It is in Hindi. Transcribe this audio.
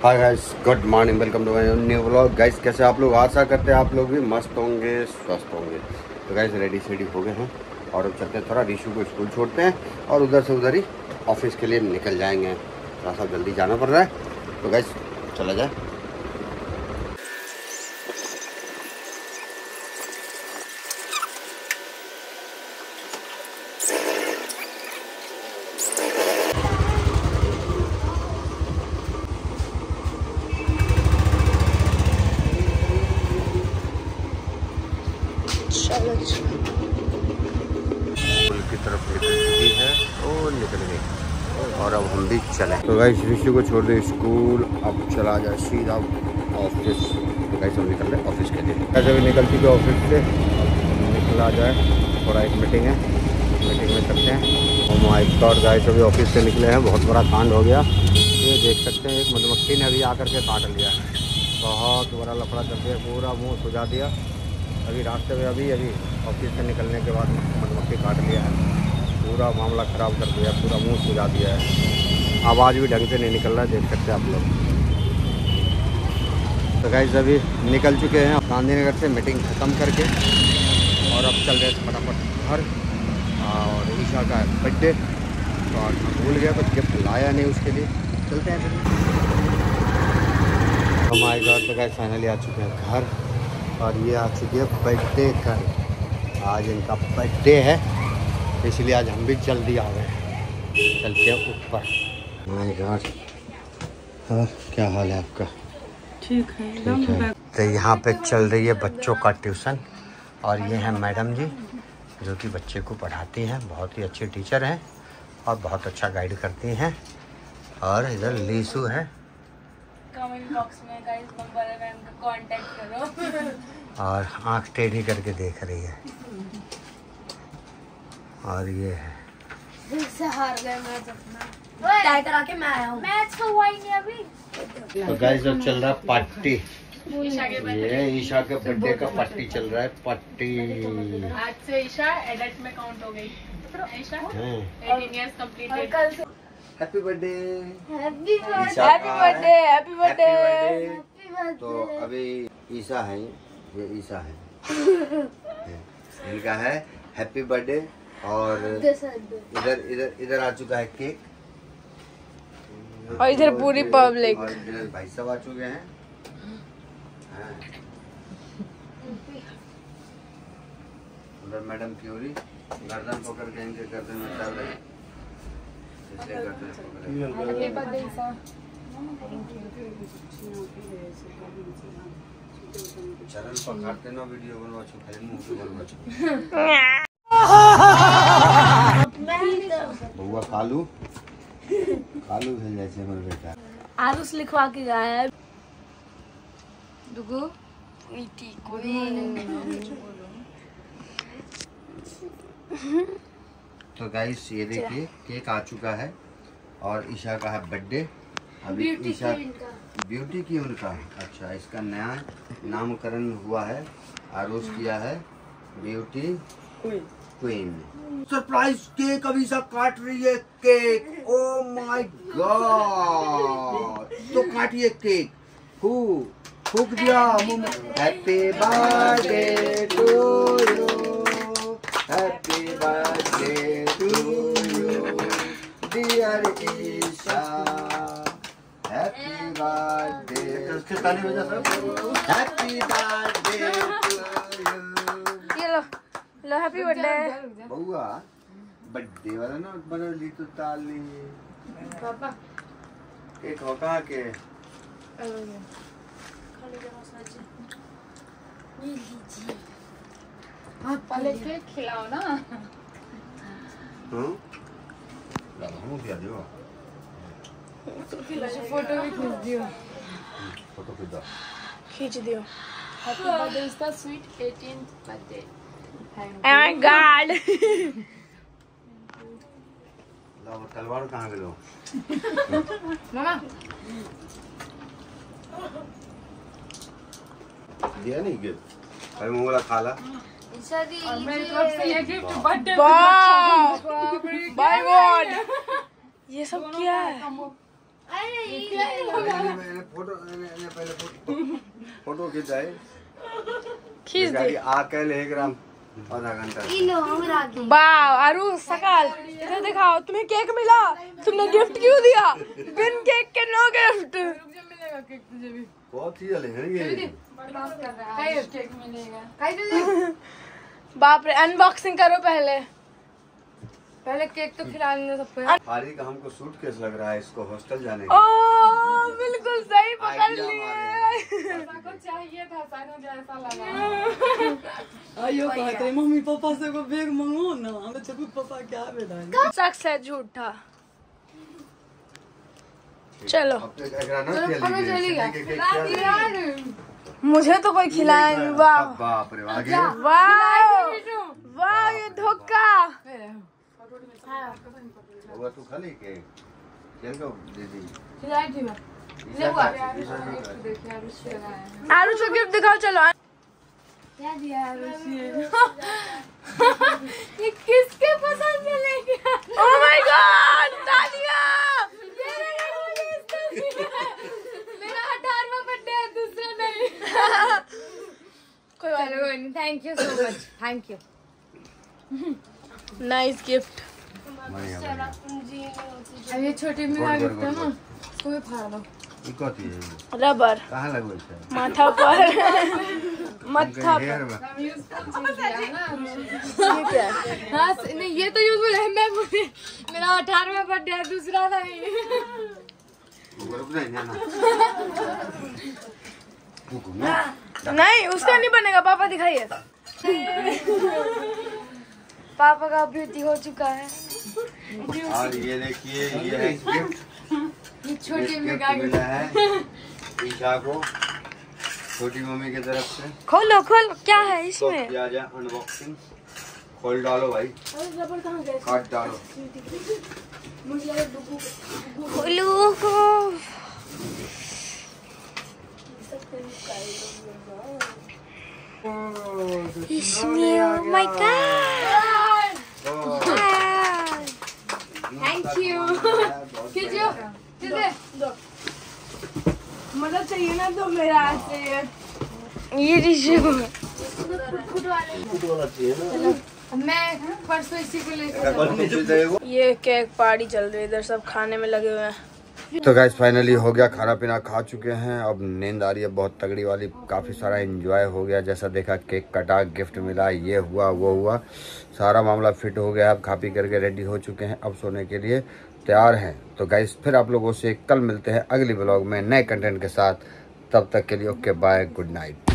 Hi guys, good morning, welcome to my new vlog. Guys कैसे आप लोग? आशा करते हैं आप लोग भी मस्त होंगे, स्वस्थ होंगे। तो गाइस रेडी हो गए हैं और अब चलते हैं, थोड़ा ऋषु को स्कूल छोड़ते हैं और उधर से उधर ही ऑफिस के लिए निकल जाएंगे। थोड़ा सा जल्दी जाना पड़ रहा है, तो गाइस चला जाए। की तरफ निकल चुकी है और निकल गई और अब हम भी चले। तो गाइस ऋषि को छोड़ दे स्कूल, अब चला जाए सीधा ऑफिस। तो गाइस हम निकल रहे ऑफिस के लिए। ऐसे भी निकल चुके ऑफिस से, निकला जाए, थोड़ा एक मीटिंग है, मीटिंग में चलते हैं। और माय गॉड गाइस, अभी ऑफिस से निकले हैं, बहुत बड़ा कांड हो गया। ये देख सकते हैं, एक मधुमक्खी ने अभी आकर के काट लिया, बहुत बड़ा लफड़ा कर दिया, पूरा मुँह सुझा दिया। अभी रास्ते में अभी ऑफिस से निकलने के बाद मधुमक्खी काट लिया है, पूरा मामला ख़राब कर दिया, पूरा मुंह सुझा दिया है, आवाज़ भी ढंग से नहीं निकल रहा है, देख सकते हैं आप लोग। तो गाइस अभी निकल चुके हैं गांधीनगर से मीटिंग ख़त्म करके और अब चल रहे हैं फटाफट घर। और ईशा का बर्थडे, तो आज मैं भूल गया, कुछ गिफ्ट लाया नहीं उसके लिए। चलते हैं फिर। हमारे घर तो गाइस फाइनली आ चुके हैं घर और ये आ चुकी है बर्थडे कर। आज इनका बर्थडे है, इसलिए आज हम भी जल्दी आ गए। चलते हैं ऊपर। माय गॉड, क्या हाल है आपका? ठीक है। तो यहाँ पे चल रही है बच्चों का ट्यूशन और ये है मैडम जी जो कि बच्चे को पढ़ाती हैं, बहुत ही अच्छी टीचर हैं और बहुत अच्छा गाइड करती हैं। और इधर लीसू है, कमेंट बॉक्स में गाइस नंबर है, मैम का कांटेक्ट करो। और आंख टेढ़ी करके देख रही है। और ये है, से हार गए मैच अपना, टाई करा के मैं आया हूं। मैच तो हुआ ही नहीं अभी। तो गाइस अब चल रहा है पार्टी। ये ईशा के बर्थडे का पार्टी चल रहा है, पार्टी। आज से ईशा एडल्ट में काउंट हो गई। Isha 18 years completed. Happy birthday, happy birthday, happy birthday. तो अभी ईशा है, ये ईशा है, इनका है हैप्पी बर्थडे। और इधर इधर इधर आ चुका है केक और इधर पूरी पब्लिक, और इधर भाई साहब आ चुके हैं। उधर मैडम प्यूरी गर्दन पकड़ के इनके गर्दन में डाल रहे हैं, इसलिए गर्दन पकड़। चैनल पर खाते ना वीडियो बनवा छो, खाली मुंह पे बनवा छो। बउआ कालू भेल जाए छे हमर बेटा। आरुष लिखवा के गया है दुगो इटी कोई। तो गाइस ये देखिए केक आ चुका है और ईशा का है बर्थडे। अभी ईशा ब्यूटी की उनका, अच्छा इसका नया नामकरण हुआ है, आरोस किया है ब्यूटी क्वीन। सरप्राइज केक अभी ईशा काट रही है केक, ओ माय गॉड। तो काटिए केक, फूक दिया मुंह में। Happy birthday to you, happy birthday to you dear Isha, happy birthday. उसके ताली बजा सब, हैप्पी बर्थडे टू यू। ये लो हैप्पी बर्थडे बउआ, बर्थडे वाला ना बना ली तो ताली पापा। केक हो कहाँ के? पहले केक खिलाओ ना। हम क्या दियो, फोटो भी खींच दियो, फोटो खींच दियो। हैप्पी बर्थडे इसका sweet 18th birthday. Oh my God! तलवार कहाँ गए? मामा दिया नहीं गिफ्ट, अरे मुंगला खाला। और मेरी तरफ से ये गिफ्ट बर्थडे। बाय गॉड, ये सब क्या है? फोटो खिंचाए खींच दे आके ले ग्राम आधा घंटा वाह आरू सकाल इधर दिखाओ, तुम्हें केक मिला, तुमने गिफ्ट क्यों दिया? बिन केक के नो गिफ्ट। मिलेगा केक तुझे भी, बहुत चीज लेंगे। केक मिलेगा। बाप रे, अनबॉक्सिंग करो पहले केक तो खिला लेंगे सबको। हारी का हमको सूटकेस लग रहा है, इसको हॉस्टल जाने ओ बिल्कुल सही पकड़ लिए। चाहिए था जैसा लगा। आयो कहते मम्मी पापा से को बैग मंगो ना, हमें तो कुछ पता क्या बेटा सच है झूठा। चलो मुझे तो कोई खिलाया नहीं। वाह बाप रे वाह वाह, ये धोखा। होगा तू खाली के चल को दीदी खिलाई थी मैं। आरू से गिफ्ट दिखाओ चलो। क्या दिया ये किसके पसंद में लेके? ओह माय गॉड, तालियां। मेरा 18वां बर्थडे है, दूसरा नहीं। कोई नहीं, thank you so much, thank you. Nice gift. अब ये छोटी मिला गिफ्ट है ना, इसको भी फाड़ दो। रबर कहाँ लगो माथा पर माथा पर। हाँ नहीं, ये तो यूजफुल है। मैं मेरा 18वां बर्थडे है, दूसरा नहीं। नहीं उसका नहीं बनेगा, पापा दिखाइए। पापा का ब्यूटी हो चुका है। और ये देखिए, ये है गिफ्ट। ये छोटी मिला है ईशा को छोटी मम्मी की तरफ से। खोलो खोलो, क्या है इसमें? तो किया जाए अनबॉक्सिंग। खोल डालो भाई, काट डालो। खोलो इसमें। Oh my God, thank you. खींचो मतलब चाहिए ना तो मेरा हाथ से ये टिश्यू मैं परसों इसी को लेकर। ये केक पार्टी चल रही है इधर, सब खाने में लगे हुए हैं। तो गाइस फाइनली हो गया, खाना पीना खा चुके हैं। अब नींद आ रही है बहुत तगड़ी वाली। काफ़ी सारा एंजॉय हो गया, जैसा देखा केक कटा, गिफ्ट मिला, ये हुआ वो हुआ, सारा मामला फिट हो गया। अब खा पी करके रेडी हो चुके हैं, अब सोने के लिए तैयार हैं। तो गाइस फिर आप लोगों से कल मिलते हैं अगली ब्लॉग में नए कंटेंट के साथ। तब तक के लिए ओके बाय, गुड नाइट।